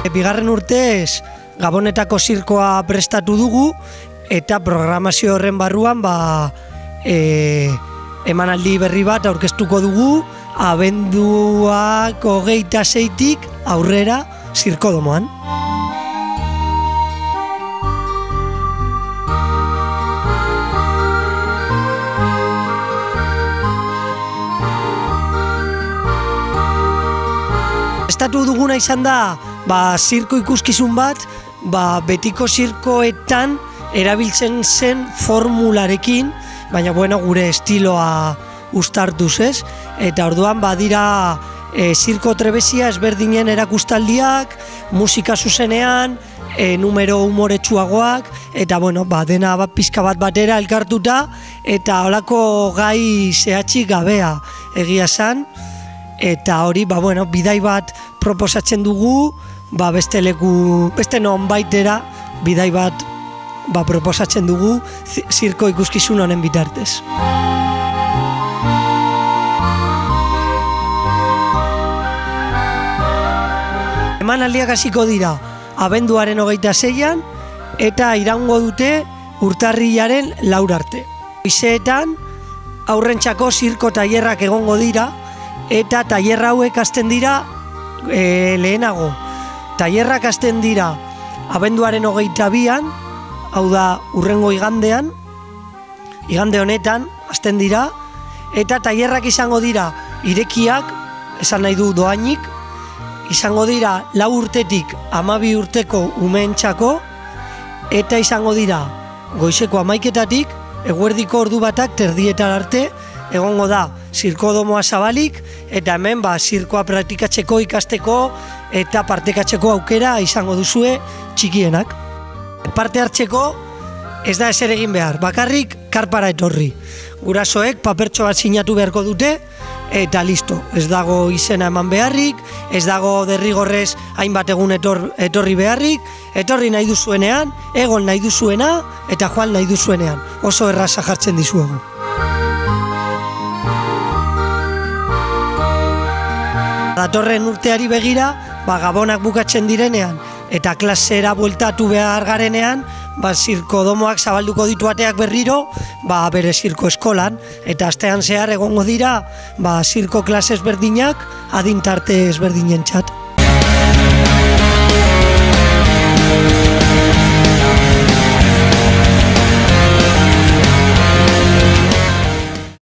Bigarren urtez Gabonetako zirkoa prestatu dugu eta programazio horren barruan emanaldi berri bat aurkeztuko dugu abenduak 26-tik aurrera Zirkodomoan. Prestatu duguna izan da zirko ikuskizun bat, betiko zirkoetan erabiltzen zen formularekin, baina gure estiloa uztartuz, ez? Eta orduan badira zirko trebezia ezberdinen erakustaldiak, musika zuzenean, numero humoretsuagoak, eta dena pixka bat batera elkartuta, eta holako gai zehatzik gabea egia esan, eta hori bidai bat proposatzen dugu, beste nonbaitera bidai bat proposatzen dugu zirko ikuskizun honen bitartez. Emanaldiak hasiko dira abenduaren 26an eta iraungo dute urtarrilaren 4 arte. Goizeetan haurrentzako zirko tailerrak egongo dira eta tailer hauek hasten dira lehenago. Tailerrak hasten dira abenduaren 22an, hau da hurrengo igande honetan hasten dira, eta tailerrak izango dira irekiak, esan nahi du doainik, izango dira 4 urtetik 12 urteko umeentzako, eta izango dira goizeko 11-etatik eguerdiko ordu batak terdietan arte, egongo da Zirkodomoa zabalik, eta hemen zirkoa praktikatzeko, ikasteko eta partekatzeko aukera izango duzue txikienak. Parte hartzeko ez da ezer egin behar, bakarrik karpara etorri. Gurasoek papertxo bat sinatu beharko dute, eta listo. Ez dago izena eman beharrik, ez dago derrigorrez hainbat egun etorri beharrik, etorri nahi duzuenean, egon nahi duzuena, eta joan nahi duzuenean. Oso erraza jartzen dizuegu. Datorren urteari begira, Gabonak bukatzen direnean, eta klasera bueltatu behar garenean, Zirkodomoak zabalduko ditu ateak berriro, bere zirko eskolan, eta astean zehar egongo dira, zirko klase ezberdinak, adin tarte ezberdinentzat.